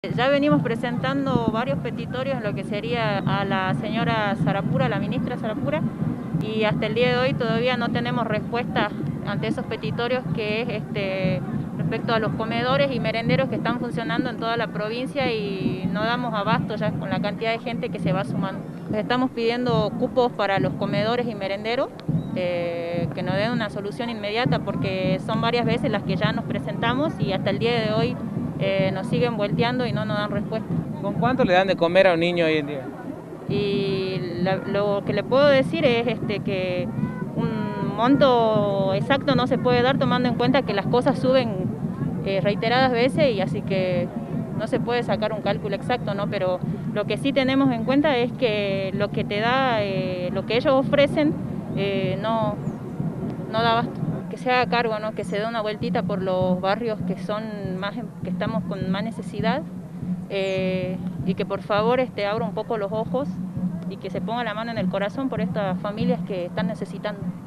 Ya venimos presentando varios petitorios en lo que sería a la señora Sarapura, la ministra Sarapura, y hasta el día de hoy todavía no tenemos respuesta ante esos petitorios, que es respecto a los comedores y merenderos que están funcionando en toda la provincia y no damos abasto ya con la cantidad de gente que se va sumando. Estamos pidiendo cupos para los comedores y merenderos, que nos den una solución inmediata, porque son varias veces las que ya nos presentamos y hasta el día de hoy nos siguen volteando y no nos dan respuesta. ¿Con cuánto le dan de comer a un niño hoy en día? Y lo que le puedo decir es que un monto exacto no se puede dar, tomando en cuenta que las cosas suben reiteradas veces, y así que no se puede sacar un cálculo exacto, ¿no? Pero lo que sí tenemos en cuenta es que lo que te da, lo que ellos ofrecen, no da abasto. Que se haga cargo, ¿no? Que se dé una vueltita por los barrios que estamos con más necesidad, y que por favor abra un poco los ojos y que se ponga la mano en el corazón por estas familias que están necesitando.